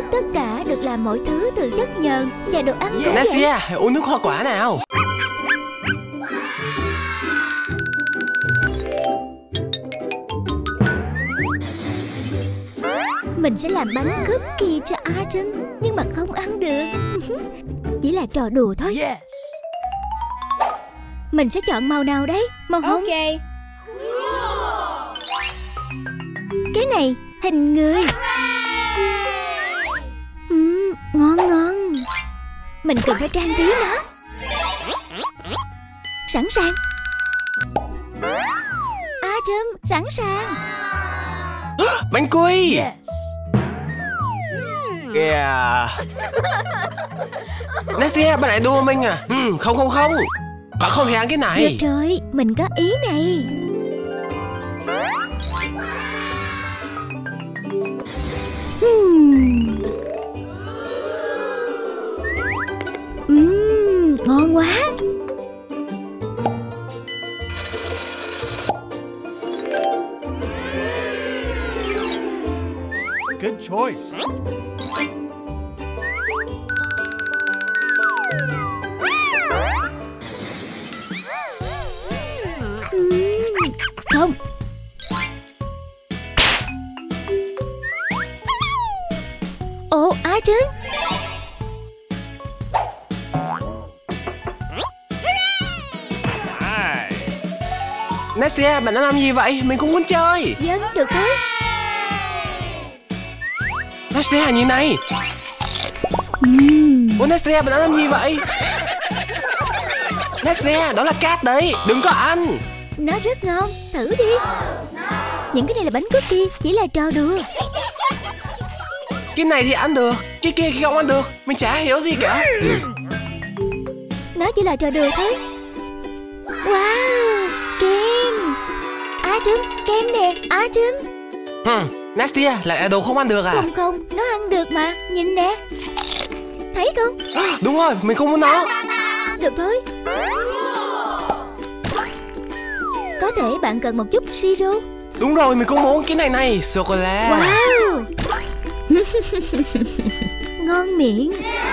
Tất cả được làm mọi thứ từ chất nhờn và đồ ăn cũng Nastia, vậy. hãy uống nước hoa quả nào. Mình sẽ làm bánh cookie cho Adam, nhưng mà không ăn được. Chỉ là trò đùa thôi. Mình sẽ chọn màu nào đấy? Màu hồng. Ok. Cái này hình người. Ngon ngon. Mình cần phải trang trí nó. Sẵn sàng. Adam, sẵn sàng. Bánh quy. Yeah. Nastia, bạn lại đùa mình à? Không không không. Bạn không thể ăn cái này. Được rồi, mình có ý này. Ngon quá. Good choice. Không. Ồ, Adam. Nastia, bạn đang làm gì vậy? Mình cũng muốn chơi. Dân, được thôi. Nastia, nhìn này. Ủa Nastia, bạn đang làm gì vậy? Nastia, đó là cát đấy. Đừng có ăn. Nó rất ngon, thử đi. Những cái này là bánh cookie, chỉ là trò đùa. Cái này thì ăn được, cái kia thì không ăn được. Mình chả hiểu gì cả. Nó chỉ là trò đùa thôi. Wow, kem. Adam, kem nè, Adam. Nastia, lại là đồ không ăn được à? Không không, nó ăn được mà, nhìn nè. Thấy không? Đúng rồi, mình không muốn nó. Được thôi. Có thể bạn cần một chút siro. Đúng rồi, mình cũng muốn cái này này, sô-cô-la. Wow. Ngon miệng.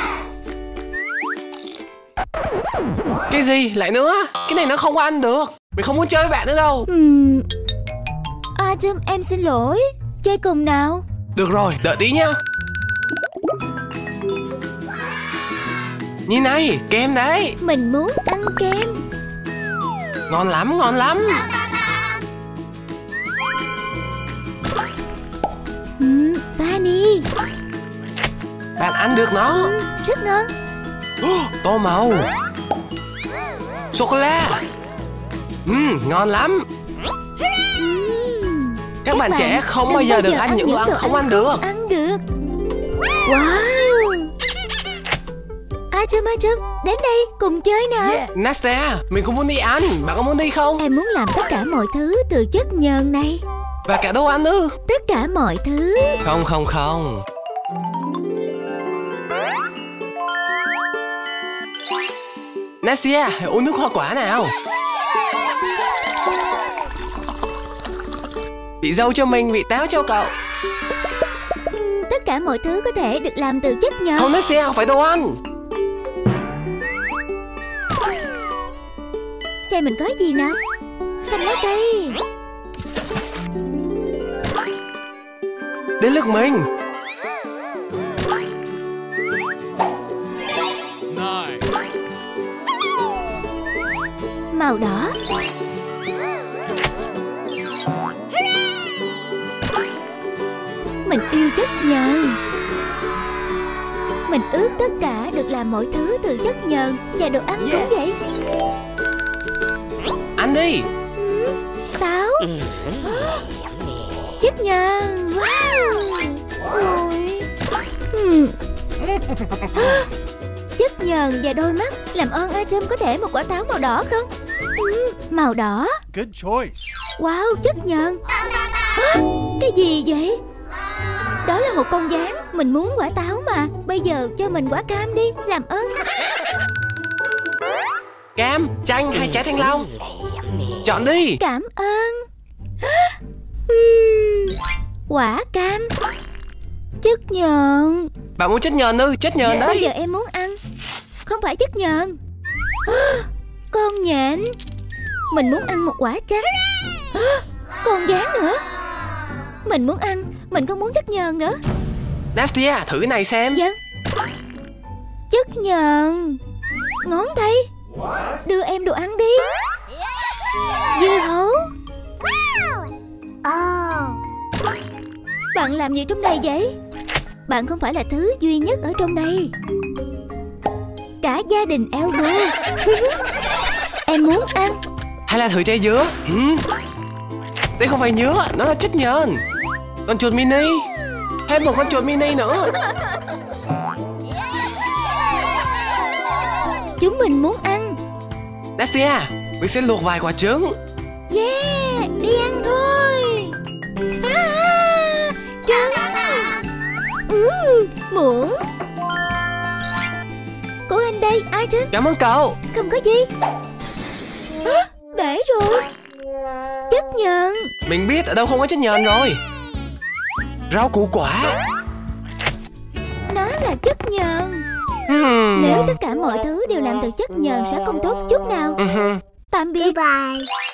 Cái gì, lại nữa? Cái này nó không có ăn được. Mình không muốn chơi với bạn nữa đâu. Adam, em xin lỗi. Chơi cùng nào. Được rồi, đợi tí nhá. Nhìn này, kem đấy. Mình muốn ăn kem. Ngon lắm, ngon lắm. Vani. Bạn ăn được nó. Rất ngon. Tô màu. Sô-cô-la. Ngon lắm. Các bạn trẻ không bao giờ được ăn những đồ ăn không ăn được. Ăn được. Wow. Adam, đến đây cùng chơi nào. Nastia, mình cũng muốn đi ăn. Bạn có muốn đi không? Em muốn làm tất cả mọi thứ từ chất nhờn này. Và cả đồ ăn ư? Tất cả mọi thứ. Không không không. Nastia, hãy uống nước hoa quả nào. Vị dâu cho mình, vị táo cho cậu. Tất cả mọi thứ có thể được làm từ chất nhờn. Không Nastia, phải đồ ăn. Xem mình có gì nào. Xanh lá cây. Đến lượt mình. Màu đỏ. Mình yêu chất nhờn. Mình ước tất cả được làm mọi thứ từ chất nhờn và đồ ăn cũng vậy. Ăn đi. Táo. Chất nhờn. Wow. Ôi. Chất nhờn và đôi mắt. Làm ơn Adam có thể một quả táo màu đỏ không? Màu đỏ. Good choice. Wow, chất nhờn. Cái gì vậy? Đó là một con gián. Mình muốn quả táo mà. Bây giờ cho mình quả cam đi, làm ơn. Cam, chanh hay trái thanh long? Chọn đi. Cảm ơn. Quả cam. Chất nhờn. Bạn muốn chất nhờn ư? Chất nhờn Bây giờ đấy. em muốn ăn. Không phải chất nhờn. Con nhện. Mình muốn ăn một quả chanh. Con gián nữa. Mình muốn ăn. Mình không muốn chất nhờn nữa. Nastia, thử cái này xem. Vâng. Chất nhờn. Ngón tay. Đưa em đồ ăn đi. Dưa hấu. Bạn làm gì trong đây vậy? Bạn không phải là thứ duy nhất ở trong đây. Cả gia đình Elmo. Em muốn ăn. Hay là thử trái dứa? Đây không phải nhứa, nó là chất nhờn. Con chuột mini. Thêm một con chuột mini nữa. Chúng mình muốn ăn. Nastia, mình sẽ luộc vài quả trứng. Yeah, đi ăn thôi. Trứng. Muỗng. Của anh đây, Iron. Cảm ơn cậu. Không có gì. Bể rồi. Chất nhờn. Mình biết ở đâu không có chất nhờn rồi. Rau củ quả. Nó là chất nhờn. Nếu tất cả mọi thứ đều làm từ chất nhờn sẽ không tốt chút nào. Tạm biệt. Bye.